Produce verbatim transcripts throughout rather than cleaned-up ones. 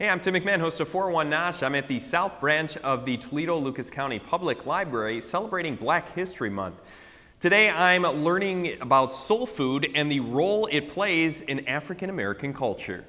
Hey, I'm Tim McMahon, host of For One Nosh. I'm at the South Branch of the Toledo Lucas County Public Library celebrating Black History Month. Today I'm learning about soul food and the role it plays in African American culture.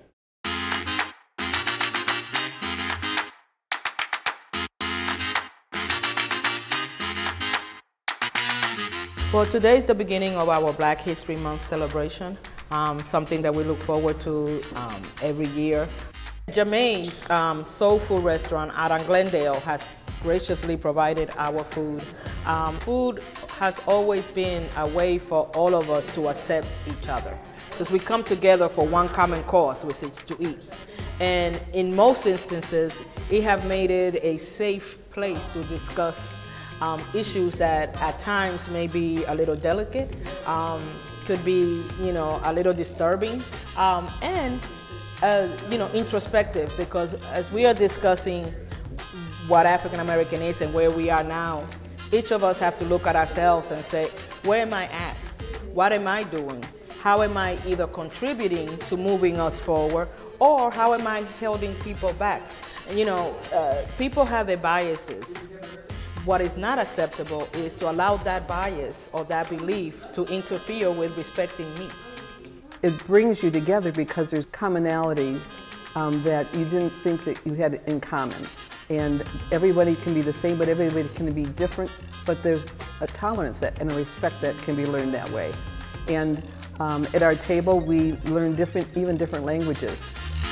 Well, today is the beginning of our Black History Month celebration, um, something that we look forward to um, every year. Jamai's um, soul food restaurant out on Glendale has graciously provided our food. Um, food has always been a way for all of us to accept each other, because we come together for one common cause, which is to eat. And in most instances, it have made it a safe place to discuss um, issues that at times may be a little delicate, um, could be, you know, a little disturbing, um, and Uh, you know, introspective, because as we are discussing what African American is and where we are now, each of us have to look at ourselves and say, where am I at? What am I doing? How am I either contributing to moving us forward, or how am I holding people back? And, you know, uh, people have their biases. What is not acceptable is to allow that bias or that belief to interfere with respecting me. It brings you together because there's commonalities um, that you didn't think that you had in common. And everybody can be the same, but everybody can be different, but there's a tolerance that, and a respect that can be learned that way. And um, at our table, we learn different, even different languages.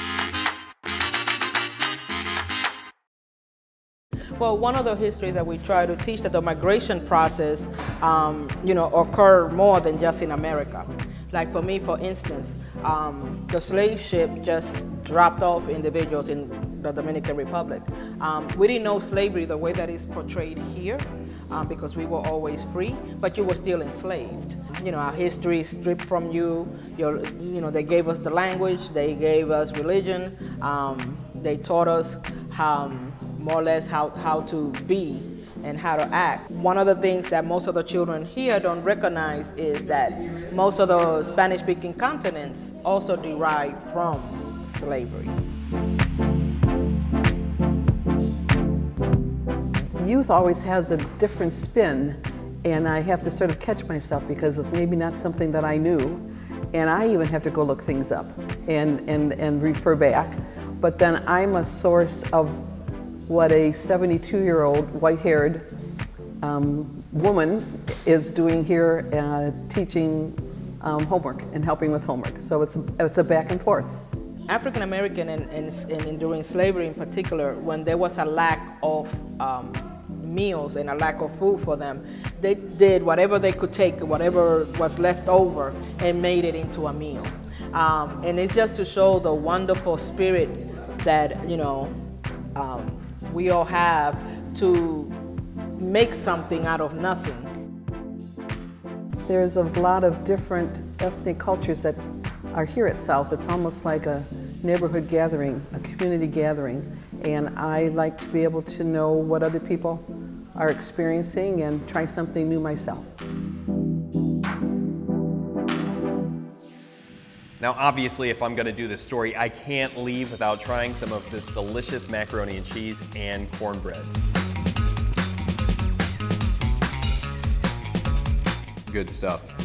Well, one of the histories that we try to teach, that the migration process, um, you know, occur more than just in America. Like for me, for instance, um, the slave ship just dropped off individuals in the Dominican Republic. Um, we didn't know slavery the way that it's portrayed here, um, because we were always free, but you were still enslaved. You know, our history is stripped from you. Your, you know, they gave us the language, they gave us religion, um, they taught us how, more or less how, how to be and how to act. One of the things that most of the children here don't recognize is that most of the Spanish-speaking continents also derive from slavery. Youth always has a different spin, and I have to sort of catch myself because it's maybe not something that I knew, and I even have to go look things up and, and, and refer back. But then I'm a source of what a seventy-two-year-old white-haired um, woman is doing here, uh, teaching um, homework and helping with homework. So it's, it's a back and forth. African American and, and, and during slavery in particular, when there was a lack of um, meals and a lack of food for them, they did whatever they could take, whatever was left over, and made it into a meal. Um, and it's just to show the wonderful spirit that, you know, um, we all have to make something out of nothing. There's a lot of different ethnic cultures that are here at South. It's almost like a neighborhood gathering, a community gathering. And I like to be able to know what other people are experiencing and try something new myself. Now, obviously, if I'm going to do this story, I can't leave without trying some of this delicious macaroni and cheese and cornbread. Good stuff.